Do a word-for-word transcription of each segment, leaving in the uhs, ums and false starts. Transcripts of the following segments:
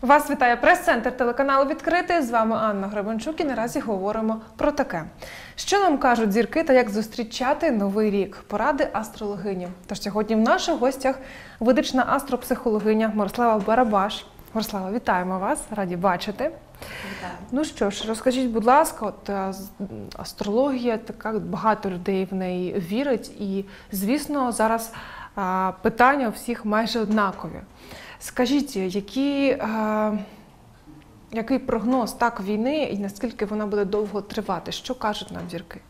Вас вітає прес-центр телеканалу «Відкритий». З вами Анна Гребенчук і наразі говоримо про таке. Що нам кажуть зірки та як зустрічати новий рік? Поради астрологині. Тож сьогодні в наших гостях ведична астропсихологиня Мирослава Барабаш. Мирослава, вітаємо вас, раді бачити. Вітаю. Ну що ж, розкажіть, будь ласка, от астрологія, така багато людей в неї вірить і, звісно, зараз а, питання у всіх майже однакові. Скажіть, які, а, який прогноз так війни і наскільки вона буде довго тривати? Що кажуть нам зірки?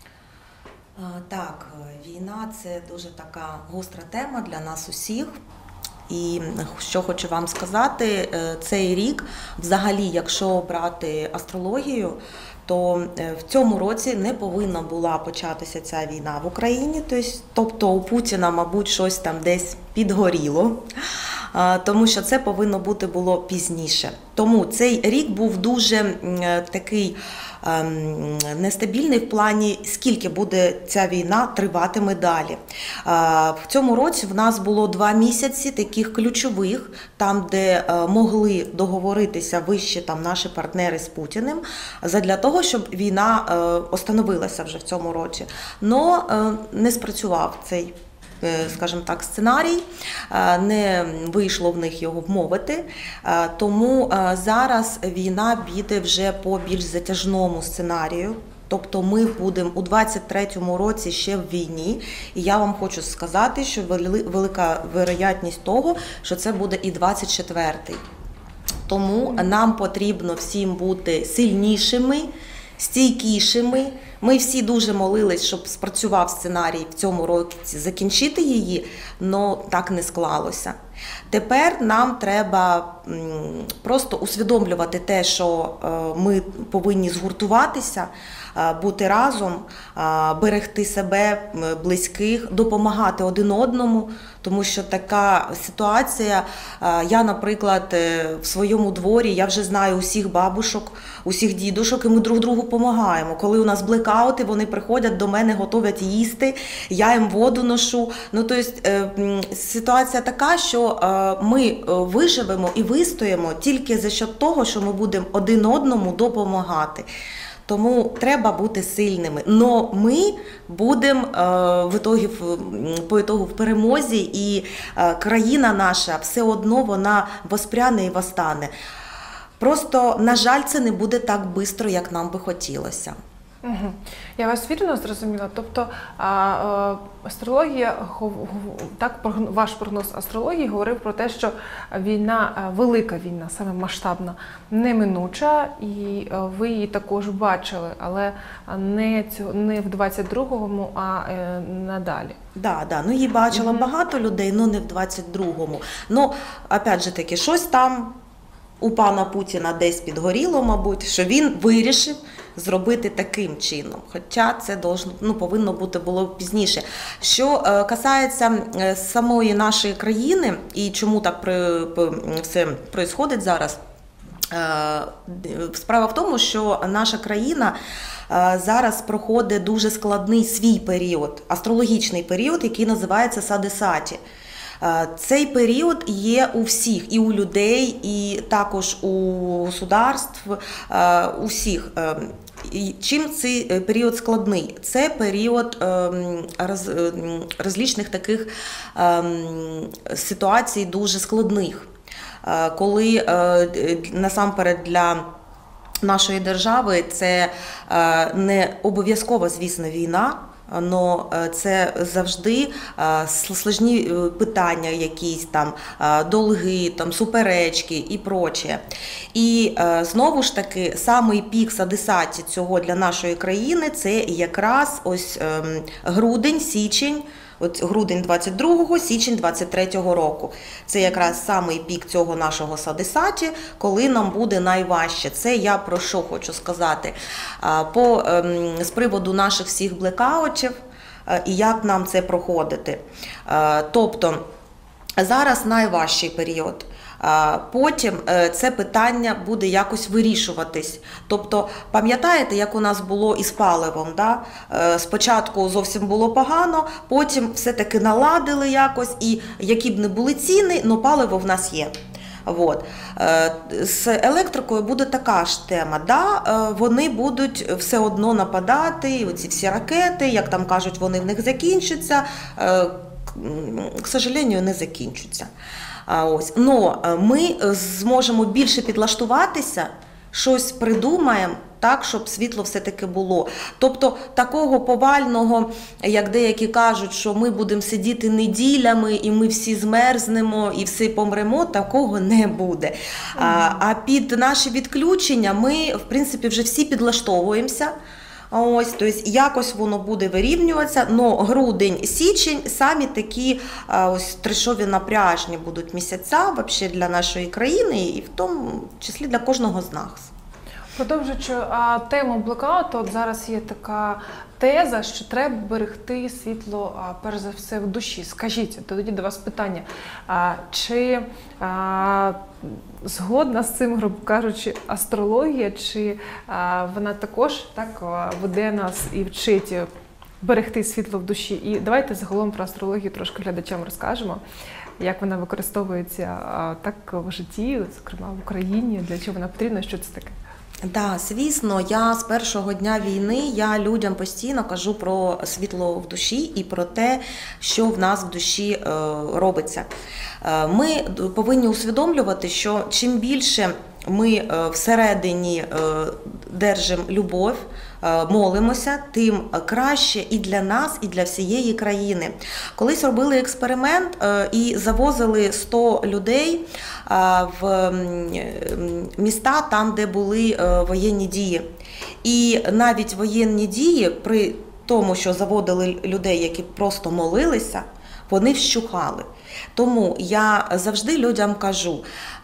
Так, війна – це дуже така гостра тема для нас усіх. І що хочу вам сказати, цей рік, взагалі, якщо брати астрологію, то в цьому році не повинна була початися ця війна в Україні. Тобто у Путіна, мабуть, щось там десь підгоріло, тому що це повинно бути було пізніше. Тому цей рік був дуже такий нестабільний в плані, скільки буде ця війна триватиме далі. В цьому році в нас було два місяці таких ключових, там, де могли договоритися вищі там наші партнери з Путіним, задля того, щоб війна остановилася вже в цьому році. Но не спрацював цей, скажімо так, сценарій, не вийшло в них його вмовити, тому зараз війна піде вже по більш затяжному сценарію. Тобто ми будемо у двадцять третьому році ще в війні, і я вам хочу сказати, що велика вероятність того, що це буде і двадцять четвертий. Тому нам потрібно всім бути сильнішими, стійкішими. Ми всі дуже молились, щоб спрацював сценарій в цьому році закінчити її, але так не склалося. Тепер нам треба просто усвідомлювати те, що ми повинні згуртуватися, бути разом, берегти себе, близьких, допомагати один одному, тому що така ситуація, я, наприклад, в своєму дворі, я вже знаю усіх бабушок, усіх дідушок, і ми друг другу допомагаємо. Коли у нас блекаути, вони приходять до мене, готовять їсти, я їм воду ношу. Ну, тобто, ситуація така, що ми виживемо і вистоїмо тільки за счет того, що ми будемо один одному допомагати. Тому треба бути сильними. Но ми будемо в ітогі, по ітогу в перемозі, і країна наша все одно вона воспряне і восстане. Просто, на жаль, це не буде так швидко, як нам би хотілося. Угу. Я вас вірно зрозуміла. Тобто а, а, астрологія, так, ваш прогноз астрології говорив про те, що війна, велика війна, саме масштабна, неминуча, і ви її також бачили, але не, цього, не в двадцять другому, а е, надалі. Да, да, ну її бачило угу. багато людей, але не в двадцять другому. Ну, опять же таки, щось там у пана Путіна десь підгоріло, мабуть, що він вирішив зробити таким чином. Хоча це должно, ну, повинно бути було пізніше. Що е, касається е, самої нашої країни і чому так при, все відбувається зараз, е, справа в тому, що наша країна е, зараз проходить дуже складний свій період, астрологічний період, який називається Садисаті. Цей період є у всіх, і у людей, і також у государств, у всіх. Чим цей період складний? Це період роз, розлічних таких ситуацій дуже складних, коли насамперед для нашої держави це не обов'язково, звісно, війна, але це завжди складні питання, якісь там долги, там суперечки і прочее. І знову ж таки, самий пік Садисаті цього для нашої країни – це якраз ось грудень, січень, от грудень двадцять другого, січень двадцять третього року. Це якраз самий пік цього нашого Садисаті, коли нам буде найважче. Це я про що хочу сказати. По, з приводу наших всіх блекаутів і як нам це проходити. Тобто, зараз найважчий період. Потім це питання буде якось вирішуватись. Тобто, пам'ятаєте, як у нас було із паливом? Да? Спочатку зовсім було погано, потім все-таки наладили якось, і які б не були ціни, але паливо в нас є. От. З електрикою буде така ж тема. Да, вони будуть все одно нападати, оці всі ракети, як там кажуть, вони в них закінчаться, к сожалению, не закінчаться. Ось. Но ми зможемо більше підлаштуватися, щось придумаємо, так, щоб світло все-таки було. Тобто такого повального, як деякі кажуть, що ми будемо сидіти неділями і ми всі змерзнемо і всі помремо, такого не буде. Mm-hmm. А, а під наші відключення ми, в принципі, вже всі підлаштовуємося. Ось, тобто якось воно буде вирівнюватися, але грудень, січень самі такі ось трешові напряжні будуть місяця вообще для нашої країни і в тому числі для кожного з нас. Продовжуючи а, тему блекауту, от зараз є така теза, що треба берегти світло, а, перш за все, в душі. Скажіть, тоді до вас питання, а, чи а, згодна з цим, грубо кажучи, астрологія, чи а, вона також так веде нас і вчить берегти світло в душі? І давайте загалом про астрологію трошки глядачам розкажемо, як вона використовується а, так в житті, зокрема в Україні, для чого вона потрібна, що це таке? Так, звісно, я з першого дня війни я людям постійно кажу про світло в душі і про те, що в нас в душі е, робиться. Е, ми повинні усвідомлювати, що чим більше ми е, всередині е, держимо любов, е, молимося, тим краще і для нас, і для всієї країни. Колись робили експеримент е, і завозили сто людей е, в міста, там, де були е, воєнні дії. І навіть воєнні дії, при тому, що заводили людей, які просто молилися, вони вщухали. Тому я завжди людям кажу,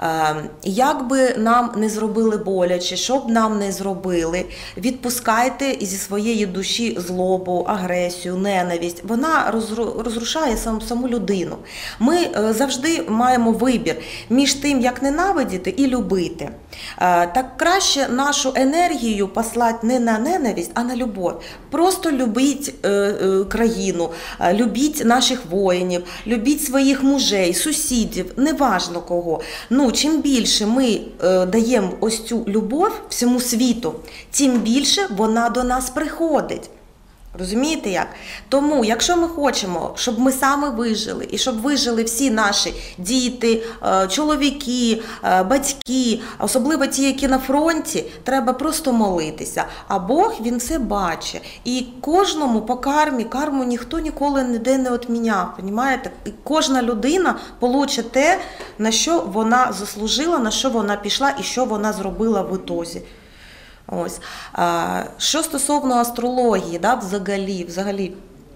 як би нам не зробили боляче, що б нам не зробили, відпускайте зі своєї душі злобу, агресію, ненависть. Вона розрушає саму людину. Ми завжди маємо вибір між тим, як ненавидіти і любити. Так краще нашу енергію послати не на ненависть, а на любов. Просто любіть країну, любіть наших воїнів, любіть своїх мужей, сусідів, неважно кого. Ну, чим більше ми е, даємо ось цю любов всьому світу, тим більше вона до нас приходить. Розумієте як? Тому, якщо ми хочемо, щоб ми саме вижили, і щоб вижили всі наші діти, чоловіки, батьки, особливо ті, які на фронті, треба просто молитися. А Бог, Він все бачить. І кожному по кармі, карму ніхто ніколи ніде не відміняв, розумієте? І кожна людина получить те, на що вона заслужила, на що вона пішла і що вона зробила в ітозі. Ось. Що стосовно астрології, да, взагалі, взагалі,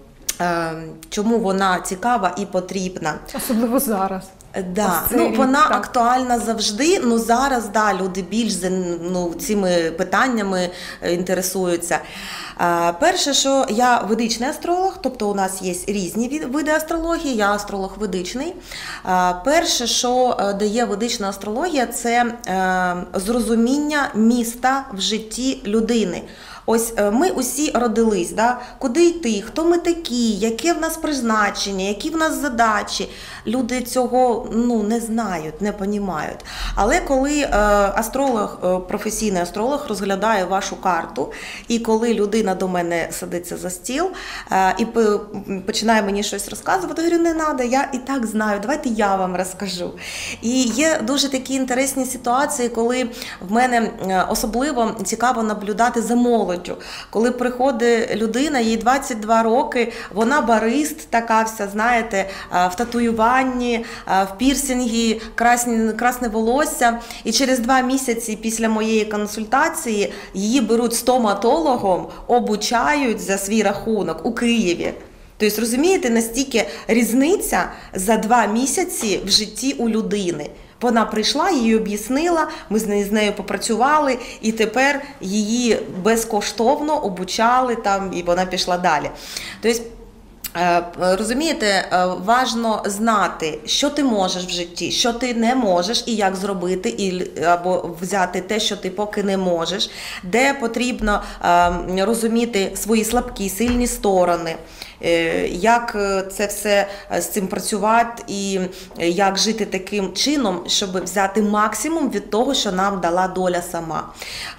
чому вона цікава і потрібна? Особливо зараз. Да. Ну, вона так актуальна завжди, ну зараз да, люди більш ну, цими питаннями інтересуються. Перше, що я ведичний астролог, тобто у нас є різні види астрології, я астролог ведичний. Перше, що дає ведична астрологія, це зрозуміння міста в житті людини. Ось ми усі родились, да? Куди йти, хто ми такі, яке в нас призначення, які в нас задачі. Люди цього ну, не знають, не розуміють. Але коли е, астролог, е, професійний астролог розглядає вашу карту, і коли людина до мене садиться за стіл е, і починає мені щось розказувати, я говорю, не треба, я і так знаю, давайте я вам розкажу. І є дуже такі інтересні ситуації, коли в мене особливо цікаво наблюдати за молоддю. Коли приходить людина, їй двадцять два роки, вона барист така вся, знаєте, в татуюванні, в пірсингі, красне, красне волосся. І через два місяці після моєї консультації її беруть стоматологом, обучають за свій рахунок у Києві. Тобто, розумієте, настільки різниця за два місяці в житті у людини. Вона прийшла, їй об'яснила, ми з нею, з нею попрацювали, і тепер її безкоштовно обучали там, і вона пішла далі. Тобто, розумієте, важливо знати, що ти можеш в житті, що ти не можеш і як зробити, і, або взяти те, що ти поки не можеш, де потрібно розуміти свої слабкі, сильні сторони. як це все з цим працювати і як жити таким чином, щоб взяти максимум від того, що нам дала доля сама.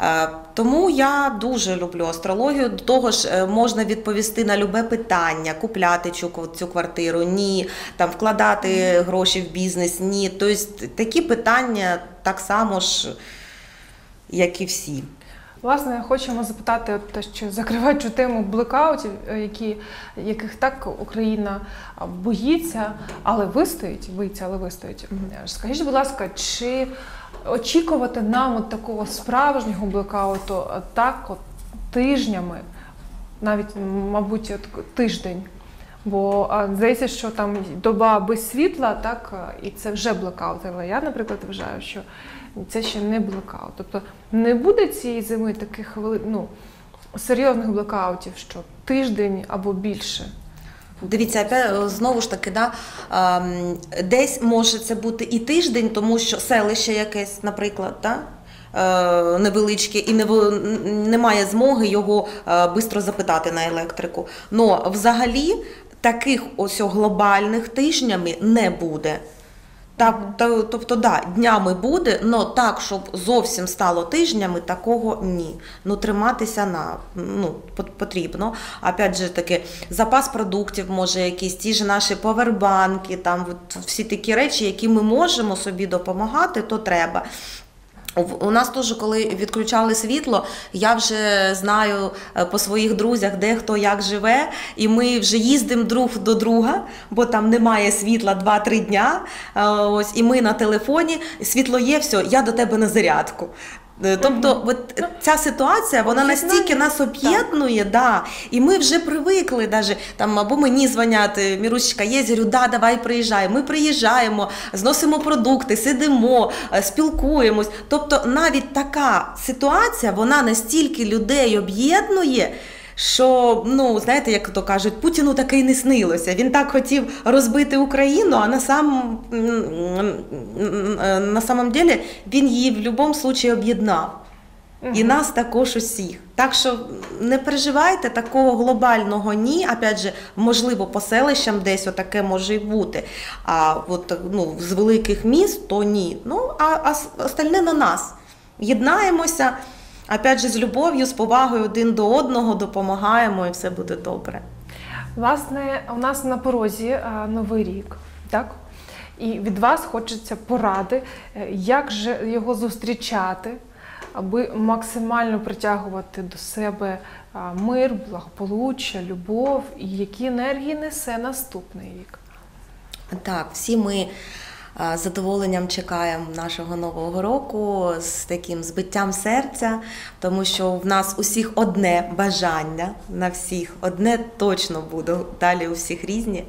Тому я дуже люблю астрологію. До того ж, можна відповісти на любе питання, купляти цю, цю квартиру, ні, там, вкладати гроші в бізнес, ні. Тобто такі питання так само ж, як і всі. Власне, хочемо запитати, от те, що закриваючи тему блекаутів, які, яких так Україна боїться, але вистоїть, боїться, але вистоїть. Скажіть, будь ласка, чи очікувати нам от такого справжнього блекауту так от тижнями, навіть, мабуть, от тиждень? Бо здається, що там доба без світла, так, і це вже блекаут. Але я, наприклад, вважаю, що це ще не блекаут. Тобто не буде цієї зими таких ну, серйозних блекаутів, що тиждень або більше. Дивіться, знову ж таки, да, десь може це бути і тиждень, тому що селище якесь, наприклад, да, невеличке, і немає змоги його швидко запитати на електрику. Но взагалі таких ось глобальних тижнями не буде. Так, тобто, да, днями буде, але так, щоб зовсім стало тижнями, такого ні. Ну, триматися на, ну, потрібно. Опять же таки, запас продуктів, може, якісь, ті ж наші павербанки, там, всі такі речі, які ми можемо собі допомагати, то треба. У нас теж, коли відключали світло, я вже знаю по своїх друзях, де хто як живе, і ми вже їздимо друг до друга, бо там немає світла два-три дня, ось, і ми на телефоні, світло є, все, я до тебе на зарядку. Тобто угу. от ця ситуація, вона настільки нас об'єднує, да, і ми вже привикли, даже, там, або мені дзвонять, Мірусечка є, я говорю, да, давай приїжджай. Ми приїжджаємо, зносимо продукти, сидимо, спілкуємось. Тобто навіть така ситуація, вона настільки людей об'єднує, що, ну, знаєте, як то кажуть, Путіну таке й не снилося. Він так хотів розбити Україну, а на сам, на самом деле він її в будь-якому випадку об'єднав. Угу. І нас також усіх. Так що не переживайте, такого глобального ні. Опять же, можливо, по селищам десь отаке може й бути. А от, ну, з великих міст, то ні. Ну, а, а остальне на нас. Єднаємося. Опять же, з любов'ю, з повагою один до одного допомагаємо, і все буде добре. Власне, у нас на порозі Новий рік, так? І від вас хочеться поради, як же його зустрічати, аби максимально притягувати до себе мир, благополуччя, любов, і які енергії несе наступний рік. Так, всі ми з задоволенням чекаємо нашого Нового року з таким збиттям серця, тому що в нас усіх одне бажання, на всіх, одне точно буде, далі у всіх різні.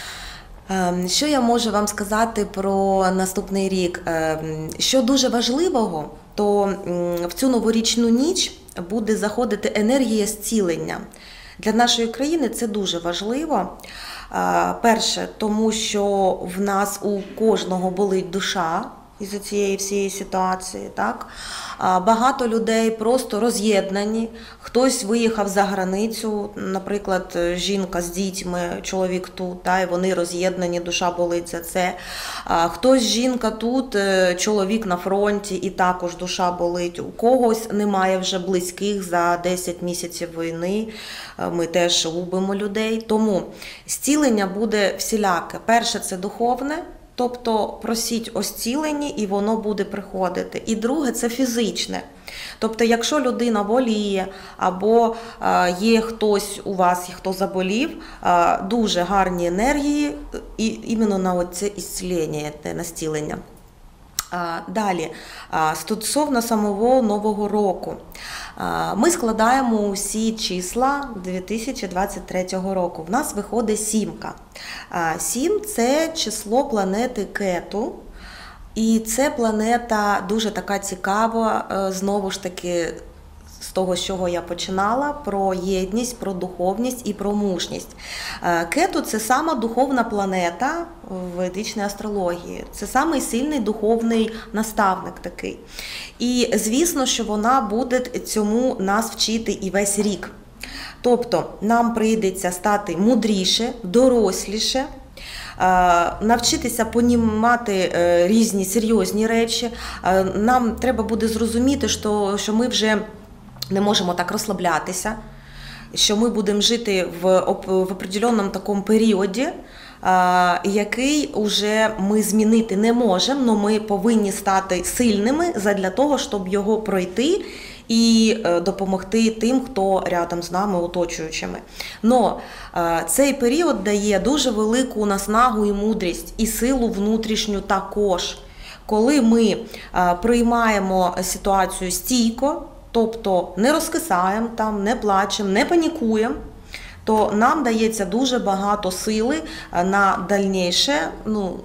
Що я можу вам сказати про наступний рік? Що дуже важливого, то в цю новорічну ніч буде заходити енергія зцілення. Для нашої країни це дуже важливо. Перше, тому що в нас у кожного болить душа із-за цієї всієї ситуації. Так? Багато людей просто роз'єднані, хтось виїхав за границю, наприклад, жінка з дітьми, чоловік тут, та, і вони роз'єднані, душа болить за це. Хтось жінка тут, чоловік на фронті, і також душа болить. У когось немає вже близьких за десять місяців війни, ми теж губимо людей. Тому зцілення буде всіляке. Перше – це духовне. Тобто просіть о зціленні, і воно буде приходити. І друге – це фізичне. Тобто, якщо людина боліє, або є хтось у вас, хто заболів, дуже гарні енергії і іменно на це зцілення, на зцілення. Далі, стосовно самого Нового року. Ми складаємо усі числа дві тисячі двадцять третього року. В нас виходить сімка. Сім – це число планети Кету. І це планета дуже така цікава, знову ж таки, з того, з чого я починала, про єдність, про духовність і про мужність. Кету – це сама духовна планета в ведичній астрології. Це самий сильний духовний наставник такий. І, звісно, що вона буде цьому нас вчити і весь рік. Тобто нам прийдеться стати мудріше, доросліше, навчитися понімати різні серйозні речі. Нам треба буде зрозуміти, що, що ми вже не можемо так розслаблятися, що ми будемо жити в, в определеному такому періоді, який уже ми змінити не можемо, але ми повинні стати сильними задля того, щоб його пройти і допомогти тим, хто рядом з нами, оточуючими. Но цей період дає дуже велику наснагу і мудрість, і силу внутрішню також. Коли ми приймаємо ситуацію стійко, тобто не розкисаємо там, не плачемо, не панікуємо, то нам дається дуже багато сили на дальніше, ну,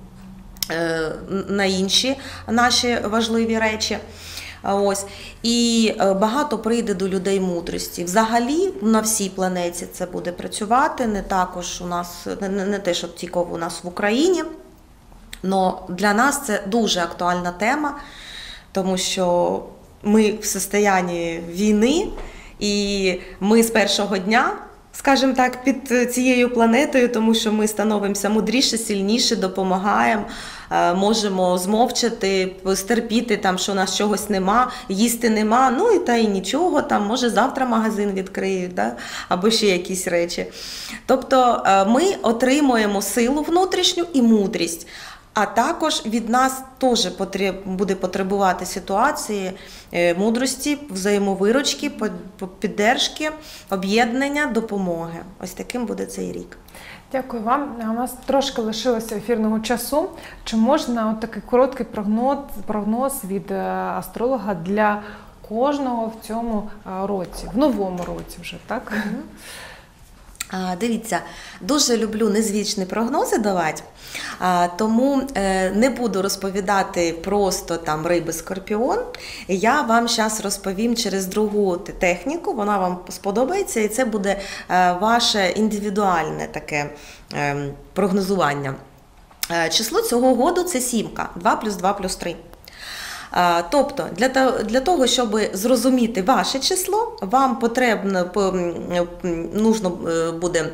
на інші наші важливі речі. Ось. І багато прийде до людей мудрості. Взагалі на всій планеті це буде працювати, не також у нас, не, не те, що тільки у нас в Україні, але для нас це дуже актуальна тема, тому що ми в стані війни, і ми з першого дня, скажімо так, під цією планетою, тому що ми становимося мудріше, сильніше, допомагаємо, можемо змовчати, стерпіти, там, що у нас чогось нема, їсти нема, ну і та й нічого, там, може завтра магазин відкриють, да? Або ще якісь речі. Тобто ми отримуємо силу внутрішню і мудрість. А також від нас теж буде потребувати ситуації мудрості, взаємовиручки, підтримки, об'єднання, допомоги. Ось таким буде цей рік. Дякую вам. У нас трошки лишилося ефірного часу. Чи можна от такий короткий прогноз, прогноз від астролога для кожного в цьому році, в новому році вже, так? Угу. Дивіться, дуже люблю незвичні прогнози давати, тому не буду розповідати просто там риби-скорпіон. Я вам зараз розповім через другу техніку, вона вам сподобається, і це буде ваше індивідуальне таке прогнозування. Число цього году – це сімка, два плюс два плюс три. Тобто, для, для того, щоб зрозуміти ваше число, вам потрібно, нужно буде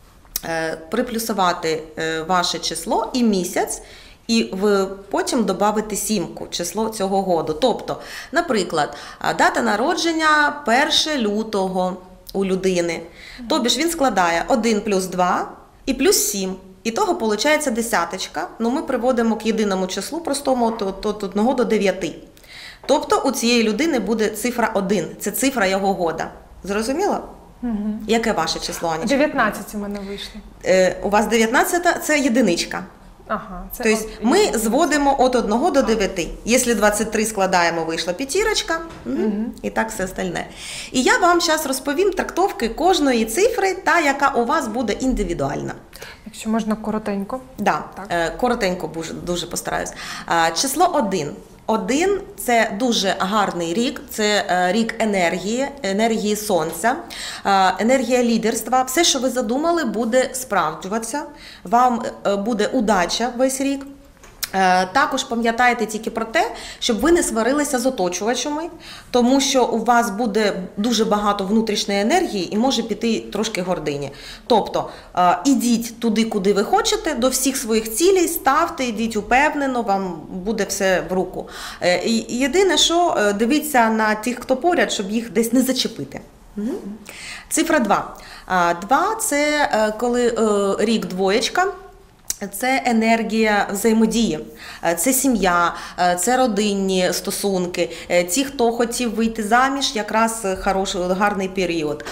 приплюсувати ваше число і місяць, і потім додати сімку, число цього году. Тобто, наприклад, дата народження перше лютого у людини. Тобто ж він складає один плюс два і плюс сім. І того виходить десяточка, ну ми приводимо к єдиному числу простому від одного до дев'яти. Тобто у цієї людини буде цифра один, це цифра його года. Зрозуміло? Угу. Яке ваше число, Анічка? дев'ятнадцять у мене вийшло. Е, у вас дев'ятнадцята – це єдиничка. Ага, це тобто ми зводимо від одного до дев'яти. Якщо двадцять три складаємо, вийшла п'ятірочка, угу. І так все остальне. І я вам зараз розповім трактовки кожної цифри, та, яка у вас буде індивідуальна. Якщо можна коротенько. Да, так, коротенько дуже постараюсь. Число один. Один – це дуже гарний рік, це рік енергії, енергії сонця, енергія лідерства. Все, що ви задумали, буде справджуватися. Вам буде удача весь рік. Також пам'ятайте тільки про те, щоб ви не сварилися з оточувачами, тому що у вас буде дуже багато внутрішньої енергії і може піти трошки гордині. Тобто, ідіть туди, куди ви хочете, до всіх своїх цілей, ставте, ідіть упевнено, вам буде все в руку. Єдине, що дивіться на тих, хто поряд, щоб їх десь не зачепити. Угу. Цифра два. Два – це коли рік двоєчка. Це енергія взаємодії, це сім'я, це родинні стосунки. Ті, хто хотів вийти заміж, якраз хороший, гарний період.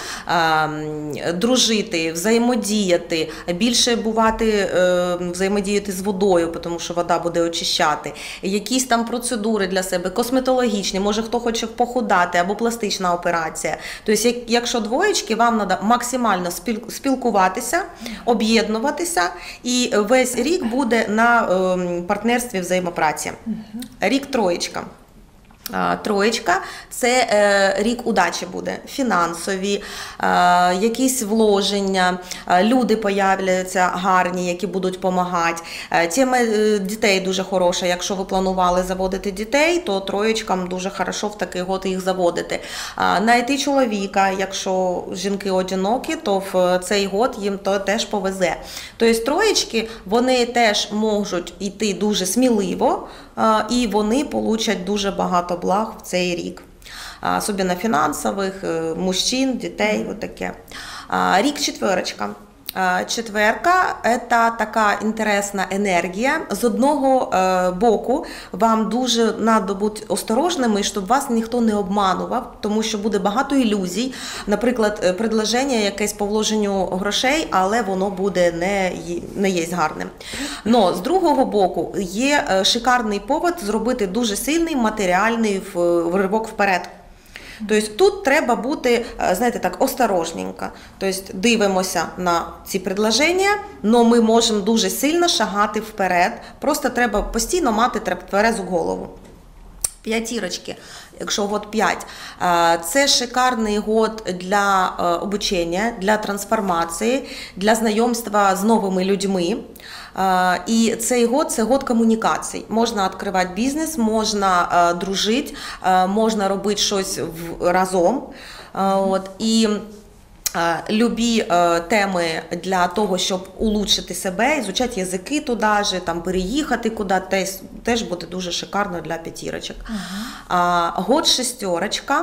Дружити, взаємодіяти, більше бувати, взаємодіяти з водою, тому що вода буде очищати. Якісь там процедури для себе, косметологічні, може хто хоче похудати або пластична операція. Тобто, якщо двоєчки, вам треба максимально спілкуватися, об'єднуватися і весь Весь рік буде на партнерстві взаємопраці. Рік троєчка. Троєчка – це рік удачі буде, фінансові, якісь вложення, люди появляються гарні, які будуть допомагати. Тема дітей дуже хороша, якщо ви планували заводити дітей, то троєчкам дуже хорошо в такий год їх заводити. Знайти чоловіка, якщо жінки одинокі, то в цей год їм то теж повезе. Тобто троєчки, вони теж можуть йти дуже сміливо, і вони получать дуже багато благ в цей рік. Особливо фінансових, мужчин, дітей, отаке. Рік четверочка. Четверка – це така інтересна енергія. З одного боку, вам дуже треба бути осторожними, щоб вас ніхто не обманував, тому що буде багато ілюзій. Наприклад, предложення якесь по вложенню грошей, але воно буде не, не є гарним. Но з другого боку, є шикарний повод зробити дуже сильний матеріальний ривок вперед. Тобто тут треба бути, знаєте, так, осторожненько. Тобто дивимося на ці предложення, але ми можемо дуже сильно шагати вперед. Просто треба постійно мати тверезу голову. П'ятірочки, якщо год п'ять, це шикарний год для обучення, для трансформації, для знайомства з новими людьми. І цей год – це год комунікацій. Можна відкривати бізнес, можна дружити, можна робити щось разом. От. І любі теми для того, щоб улучшити себе, ізучати язики туди ж, там, переїхати куди, теж, теж буде дуже шикарно для п'ятірочок. Uh-huh. Год шестерочка.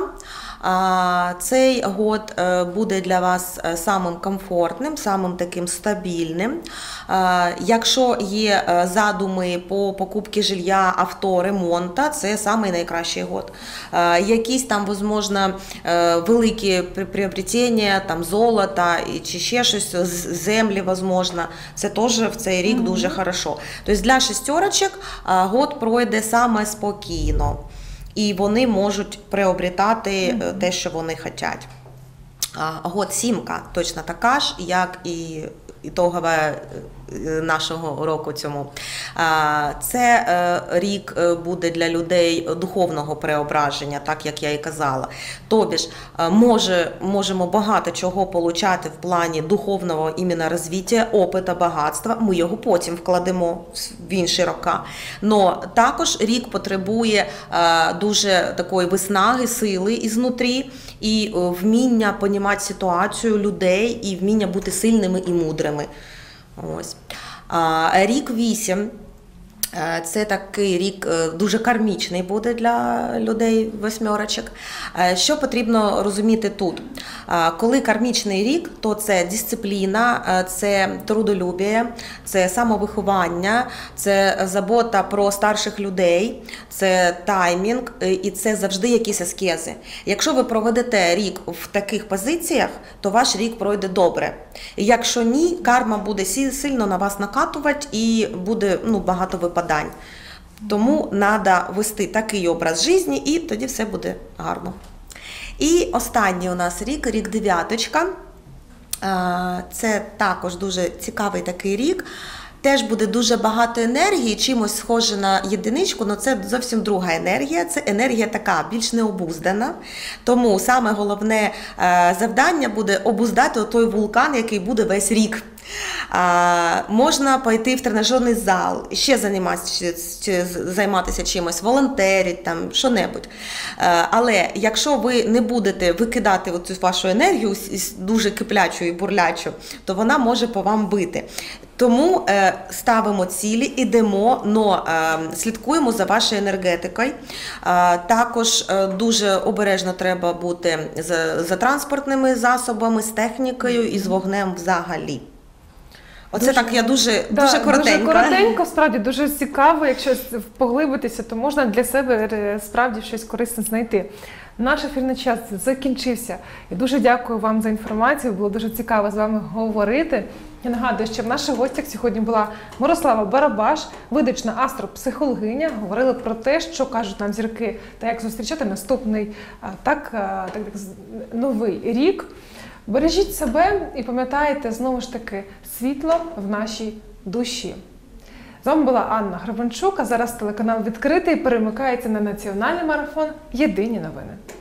Цей год буде для вас самим комфортним, самим таким стабільним. Якщо є задуми по покупці жилья, авто, ремонта, це самий найкращий год. Якісь там, можливо, великі приобретення, там золота чи ще щось, землі, можливо, це теж в цей рік mm-hmm. дуже хорошо. Тобто для шестерочок год пройде саме спокійно. І вони можуть приобретати mm-hmm. те, що вони хочуть. Год сімка точно така ж, як і ітогове нашого року цьому. Це рік буде для людей духовного преображення, так як я і казала. Тобі ж може, можемо багато чого отримати в плані духовного іменно розвиття, опиту, багатства. Ми його потім вкладемо в інші роки. Но також рік потребує дуже такої виснаги, сили ізнутрі і вміння розуміти ситуацію людей і вміння бути сильними і мудрими. Ось. Рік вісім. Це такий рік дуже кармічний буде для людей восьмерочок. Що потрібно розуміти тут? Коли кармічний рік, то це дисципліна, це трудолюбие, це самовиховання, це забота про старших людей, це таймінг і це завжди якісь аскези. Якщо ви проведете рік в таких позиціях, то ваш рік пройде добре. Якщо ні, карма буде сильно на вас накатувати і буде ну, багато випадань. Тому треба вести такий образ життя, і тоді все буде гарно. І останній у нас рік, рік дев'яточка. Це також дуже цікавий такий рік. Теж буде дуже багато енергії, чимось схоже на єдиничку, але це зовсім друга енергія. Це енергія така, більш необуздана. Тому саме головне завдання буде обуздати той вулкан, який буде весь рік. А, можна пойти в тренажерний зал, ще займатися, займатися чимось, волонтерити, там, що-небудь. А, але якщо ви не будете викидати оцю вашу енергію, дуже киплячу і бурлячу, то вона може по вам бити. Тому е, ставимо цілі, ідемо, но е, слідкуємо за вашою енергетикою. Е, також е, дуже обережно треба бути за, за транспортними засобами, з технікою і з вогнем взагалі. Оце дуже, так я дуже, да, дуже коротенько. Дуже коротенько, справді, дуже цікаво. Якщо поглибитися, то можна для себе справді щось корисне знайти. Наш ефірний час закінчився. І дуже дякую вам за інформацію. Було дуже цікаво з вами говорити. Я нагадую, що в наших гостях сьогодні була Мирослава Барабаш, видачна астропсихологиня. Говорили про те, що кажуть нам зірки та як зустрічати наступний так, так, так, новий рік. Бережіть себе і пам'ятайте, знову ж таки, світло в нашій душі. З вами була Анна Гребенчук, а зараз телеканал «Відкритий» перемикається на національний марафон «Єдині новини».